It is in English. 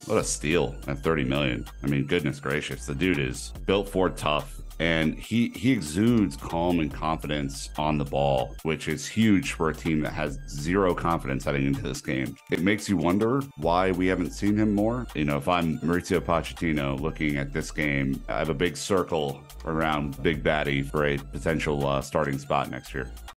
What a steal at 30 million. I mean, goodness gracious, the dude is built for tough. And he exudes calm and confidence on the ball, which is huge for a team that has zero confidence heading into this game. It makes you wonder why we haven't seen him more. You know, if I'm Mauricio Pochettino looking at this game, I have a big circle around Big Baddie for a potential starting spot next year.